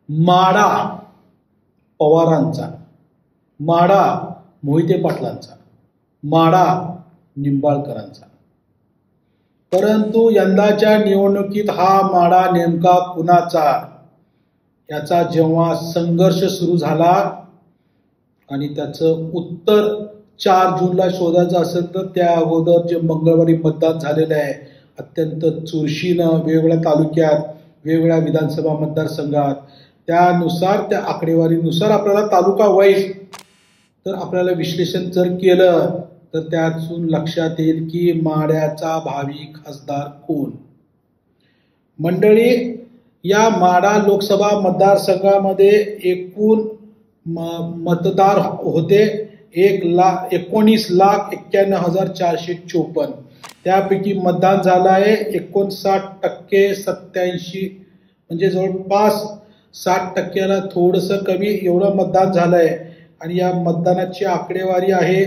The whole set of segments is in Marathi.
माडा पवारांचा, माडा मोहिते पाटलांचा, माडा निंबाळकरांचा. परंतु यंदाच्या निवडणुकीत हा माडा नेमका कुणाचा याचा जेव्हा संघर्ष सुरू झाला आणि त्याचं उत्तर 4 जूनला शोधायचं असेल तर त्या अगोदर जे मंगळवारी मतदान झालेलं आहे अत्यंत चुरशीनं वेगवेगळ्या तालुक्यात वेगवेगळ्या विधानसभा मतदारसंघात त्यानुसार त्या आकडेवारीनुसार आपल्याला तालुका वाईज तर आपल्याला विश्लेषण जर केलं तर त्यातून लक्षात येईल की माड्याचा भावी खासदार कोण. मंडळी, या माडा लोकसभा मतदारसंघामध्ये एकूण मतदार होते 19,91,454. त्यापैकी मतदान झालं आहे 59%, म्हणजे जवळपास 60%ला थोडंसं कमी एवढं मतदान झालं आहे. आणि या मतदानाची आकडेवारी आहे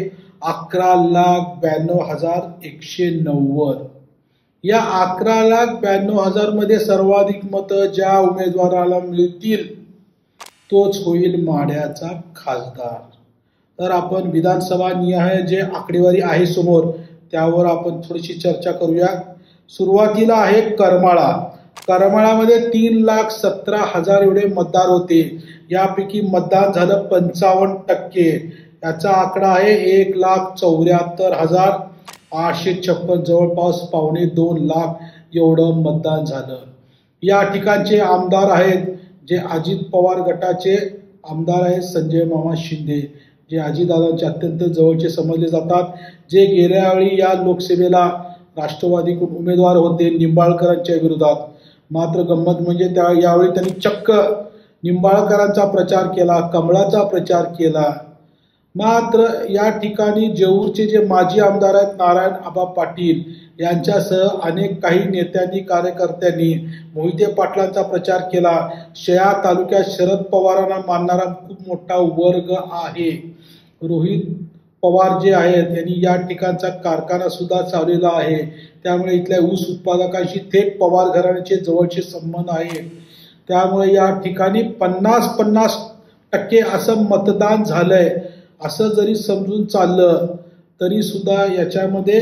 11,92,190. या 11,92,000 मध्ये सर्वाधिक मतं ज्या उमेदवाराला मिळतील तोच होईल माड्याचा खासदार. तर आपण विधानसभा निहाय जे आकडेवारी आहे समोर त्यावर आपण थोडीशी चर्चा करूया. सुरुवातीला आहे करमाळा. करमाळामध्ये 3,17,000 एवढे मतदार होते. यापैकी मतदान झालं 55%. याचा आकडा आहे 1,74,856, जवळपास 2.25 लाख एवढं मतदान झालं. या ठिकाणचे आमदार आहेत जे अजित पवार गटाचे आमदार आहेत संजय मामा शिंदे, जे अजितदादांचे अत्यंत जवळचे समजले जातात, जे गेल्या वेळी या लोकसभेला राष्ट्रवादीकडून उमेदवार होते निंबाळकरांच्या विरोधात. मात्र गंमत म्हणजे यावेळी त्यांनी चक्क निंबाळकरांचा प्रचार केला, कमळाचा प्रचार केला. मात्र या ठिकाणी जेऊरचे जे माजी आमदार आहेत नारायण आबा पाटील यांच्यासह अनेक काही नेत्यांनी कार्यकर्त्यांनी मोहिते पाटलांचा प्रचार केला. शया तालुक्यात शरद पवारांना मानणारा खूप मोठा वर्ग आहे. रोहित पवार जे आहेत यांनी या ठिकाणचा कारखाना सुद्धा चालवलेला आहे. त्यामुळे इथल्या ऊस उत्पादकांशी थेट पवार घराण्याचे जवळचे संबंध आहेत. त्यामुळे या ठिकाणी 50-50% असं मतदान झालंय. असं जरी समजून चाललं तरी सुद्धा याच्यामध्ये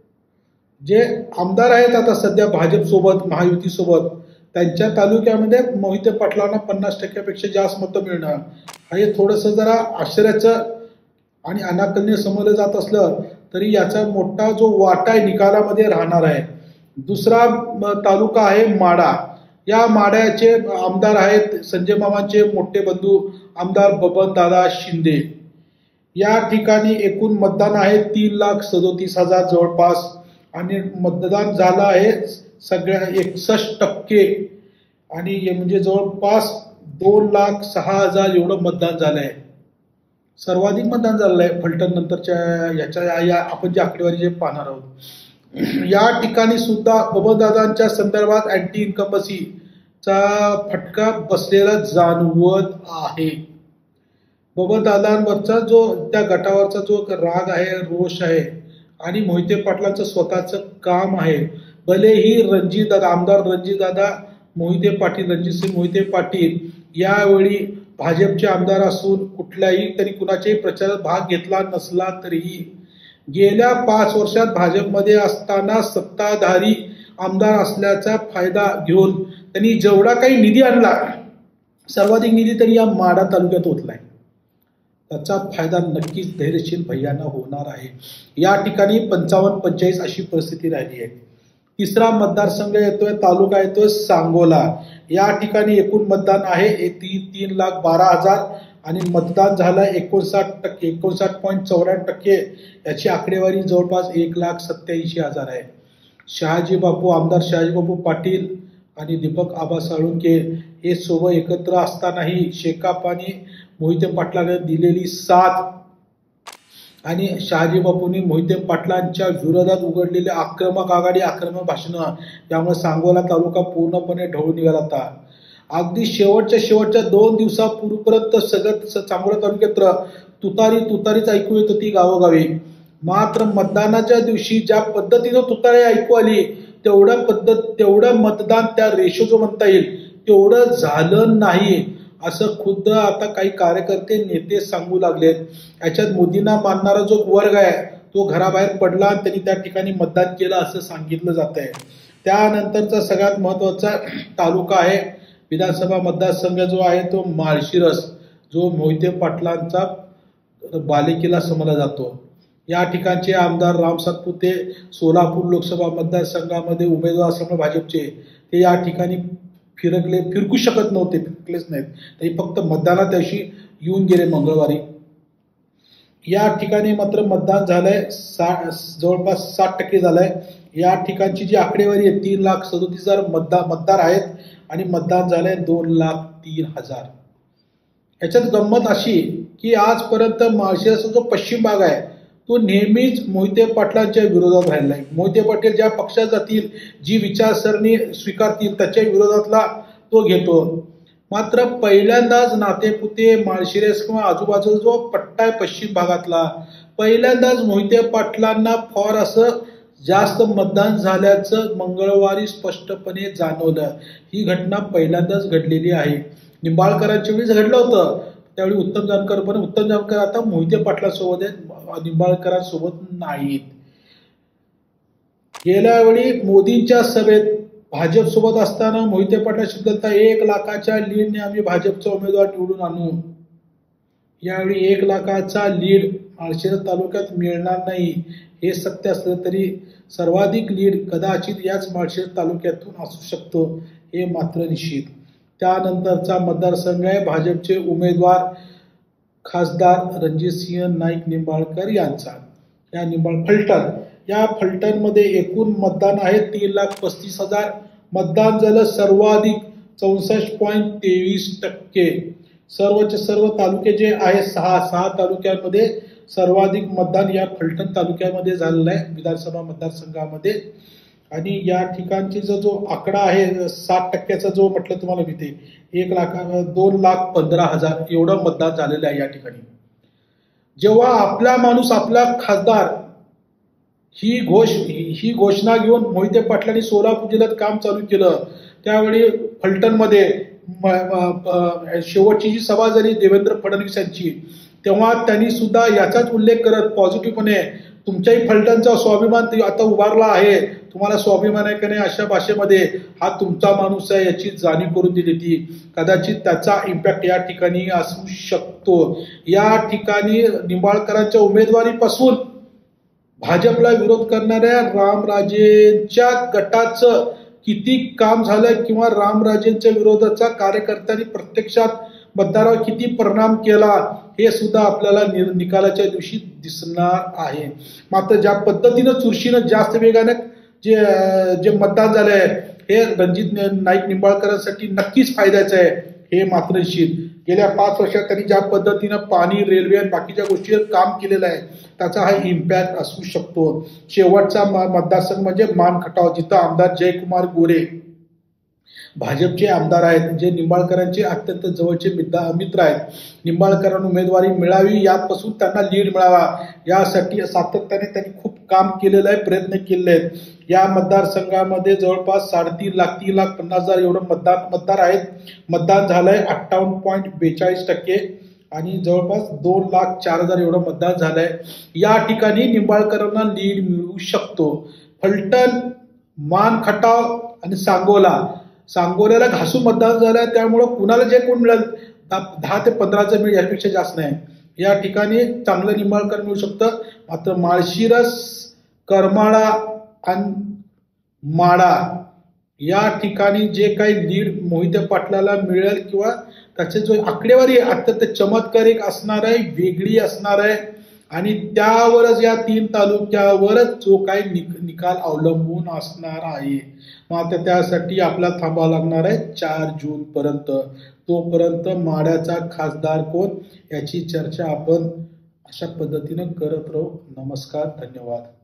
जे आमदार आहेत आता सध्या भाजप सोबत महायुतीसोबत त्यांच्या तालुक्यामध्ये मोहिते पाटलांना 50%पेक्षा जास्त मतं मिळणं हे थोडंसं जरा आश्चर्याचं आणि अनाकलनीय समजलं जात असलं तरी याचा मोठा जो वाटा आहे निकालामध्ये राहणार आहे. दुसरा तालुका आहे माडा. या माड्याचे आमदार आहेत संजय मामांचे मोठे बंधू आमदार बबनदादा शिंदे. या ठिकाणी एकूण मतदान आहे 3,37,000 जवळपास आणि मतदान झालं आहे सगळ्या 61% आणि म्हणजे जवळपास 2,06,000 एवढं मतदान झालं आहे. सर्वाधिक मतदान झालेलं आहे फलटण नंतरच्या या आपण जी आकडेवारी जे पाहणार आहोत. या ठिकाणी सुद्धा बबनदादांच्या संदर्भात अँटी इन्कम्बन्सीचा फटका बसलेला जाणवत आहे. बबनदादांवरचा जो त्या गटावरचा जो राग आहे, रोष आहे आणि मोहिते पाटलांचं स्वतःचं काम आहे. भलेही रणजितदादा आमदार रणजितसिंह मोहिते पाटील यावेळी भाजपचे आमदार असून कुठल्याही तरी कुणाच्याही प्रचारात भाग घेतला नसला तरीही गेल्या 5 वर्षात भाजपमध्ये असताना सत्ताधारी आमदार असल्याचा फायदा घेऊन त्यांनी जेवढा काही निधी आणला सर्वाधिक निधी तरी या माडा तालुक्यात ओतलाय. त्याचा फायदा नक्कीच धैर्यशील भैयांना होणार आहे. या ठिकाणी 55-45 अशी परिस्थिती राहिली आहे. तिसरा मतदारसंघ येतोय तालुका येतोय सांगोला. या ठिकाणी एकूण मतदान आहे 3,12,000 आणि मतदान झालं 59.94%. याची आकडेवारी जवळपास 1,87,000 आहे. आमदार शहाजी बापू पाटील आणि दीपक आबा साळुंके हे सोबत एकत्र असतानाही शेकाप आणि मोहिते पाटलांनी दिलेली साथ आणि शहाजी बापूंनी मोहिते पाटलांच्या विरोधात उघडलेले आक्रमक आघाडी आक्रमक भाषणं यामुळे सांगोला तालुका पूर्णपणे ढवळून निघाला होता. अगदी शेवटच्या 2 दिवसापूर्वीपर्यंत सगळं सांगोला तालुक्यात तुतारीच ऐकू येत होती गावोगावी. मात्र मतदानाच्या दिवशी ज्या पद्धतीनं तुतारी ऐकू आली तेवढं मतदान त्या रेशो जो म्हणता येईल तेवढं झालं नाही. असं खुद्द आता काही कार्यकर्ते नेते सांगू लागलेत. याच्यात मोदींना मानणारा जो वर्ग आहे तो घराबाहेर पडला आणि त्यांनी त्या ठिकाणी मतदान केलं असं सांगितलं जात आहे. त्यानंतरचा सगळ्यात महत्वाचा तालुका आहे विधानसभा मतदारसंघ जो आहे तो माळशिरस, जो मोहिते पाटलांचा बालेकिल्ला समजला जातो. या ठिकाणचे आमदार राम सातपुते सोलापूर लोकसभा मतदारसंघामध्ये उमेदवार असल्यामुळे भाजपचे ते या ठिकाणी फिरकू शकत नव्हते, फिरकलेच नाहीत. तरी फक्त मतदानात दिवशी येऊन गेले मंगळवारी. या ठिकाणी मात्र मतदान झालंय जवळपास 60% झालंय. या ठिकाणची जी आकडेवारी आहे 3,37,000 मतदार आहेत आणि मतदान झालंय 2,03,000. याच्यात गंमत अशी की आजपर्यंत माळशिरसचा जो पश्चिम भाग आहे तो नेहमीच मोहिते पाटलांच्या विरोधात राहिला आहे. मोहिते पाटील ज्या पक्षात जातील, जी विचारसरणी स्वीकारतील त्याच्या विरोधातला तो घेतो. मात्र पहिल्यांदाच नातेपुते माळशिरस किंवा आजूबाजूचा जो पट्टा आहे पश्चिम भागातला, पहिल्यांदाच मोहिते पाटलांना फार असं जास्त मतदान झाल्याचं मंगळवारी स्पष्टपणे जाणवलं. ही घटना पहिल्यांदाच घडलेली आहे. निंबाळकरांच्या वेळेस घडलं होतं, त्यावेळी उत्तम जानकर आता मोहिते पाटलांसोबत आहेत, निंबाळकरांसोबत नाहीत. गेल्या वेळी मोदींच्या सभेत भाजप सोबत असताना मोहिते पाटील शब्दात 1 लाखाच्या लीडने आम्ही भाजपचा उमेदवार निवडून आणू. यावेळी 1 लाखाचा लीड माळशिरस तालुक्यात मिळणार नाही हे सत्य असलं तरी सर्वाधिक लीड कदाचित याच माळशिरस तालुक्यातून असू शकतो हे मात्र निश्चित. त्यानंतरचा मतदारसंघ आहे भाजपचे उमेदवार खासदार रणजितसिंह नाईक निंबाळकर यांचा. फलटण, या फलटणमध्ये एकूण मतदान आहे 3,35,000. मतदान झालं सर्वाधिक 64.23%. सर्वचे सर्व तालुके जे आहे 6 तालुक्यांमध्ये सर्वाधिक मतदान या फलटण तालुक्यामध्ये झालेलं आहे विधानसभा मतदारसंघामध्ये. आणि या ठिकाणची जो आकडा आहे 60%चा जो म्हटलं तुम्हाला मी ते 2,15,000 एवढं मतदान झालेलं आहे या ठिकाणी. जेव्हा आपला माणूस आपला खासदार ही घोषणा घेऊन मोहिते पाटलांनी सोलापूर जिल्ह्यात काम चालू केलं, त्यावेळी फलटणमध्ये शेवटची जी सभा झाली देवेंद्र फडणवीस यांची, तेव्हा त्यांनी सुद्धा याचाच उल्लेख करत पॉझिटिव्हपणे तुमच्याही फलटणचा स्वाभिमान आता उभारला आहे, तुम्हाला स्वाभिमान आहे का नाही अशा भाषेमध्ये हा तुमचा माणूस आहे याची जाणीव करून दिली ती. कदाचित त्याचा इम्पॅक्ट या ठिकाणी असू शकतो. या ठिकाणी निंबाळकरांच्या उमेदवारीपासून भाजपला विरोध करणाऱ्या रामराजेंच्या गटाचं किती काम झालं किंवा रामराजेंच्या विरोधाचा कार्यकर्त्यांनी प्रत्यक्षात मतदारावर किती परिणाम केला हे सुद्धा आपल्याला निकालाच्या दिवशी दिसणार आहे. मात्र ज्या पद्धतीनं चुरशीनं जास्त वेगाने जे मतदान झालंय हे रणजित नाईक निंबाळकरांसाठी नक्कीच फायद्याचं आहे हे मात्र निश्चित. गेल्या 5 वर्षात त्यांनी ज्या पद्धतीनं पाणी, रेल्वे आणि बाकीच्या गोष्टीवर काम केलेलं आहे त्याचा हा इम्पॅक्ट असू शकतो. शेवटचा मतदारसंघ म्हणजे मानखटाव, जिथं आमदार जयकुमार गोरे भाजपचे आमदार आहेत, जे निंबाळकरांचे अत्यंत जवळचे मित्र आहेत. निंबाळकरांना उमेदवारी मिळावी, यापासून त्यांना लीड मिळावा यासाठी सातत्याने त्यांनी खूप काम केलेलं आहे, प्रयत्न केले आहेत. या मतदारसंघामध्ये जवळपास 3,50,000 एवढं मतदार आहेत. मतदान झालंय 58.42% आणि जवळपास 2,04,000 एवढं मतदान झालंय. या ठिकाणी निंबाळकरांना लीड मिळू शकतो. फलटण, मानखटाव आणि सांगोल्याला घासून मतदान झालंय, त्यामुळं कुणाला जे कोण मिळेल 10 ते 15 मिळेल, यापेक्षा जास्त नाही. या ठिकाणी चांगलं निंबाळकर मिळू शकतं. मात्र माळशिरस, करमाळा आणि माडा या ठिकाणी जे काही लीड मोहिते पाटलाला मिळेल किंवा त्याचे जो आकडेवारी अत्यंत चमत्कारिक असणार आहे, वेगळी असणार आहे आणि त्यावरच या 3 तालुक्यावरच जो काही निकाल अवलंबून असणार आहे. मात्र त्यासाठी आपल्याला थांबावं लागणार आहे 4 जून पर्यंत. तोपर्यंत माड्याचा खासदार कोण याची चर्चा आपण अशा पद्धतीनं करत राहू. नमस्कार, धन्यवाद.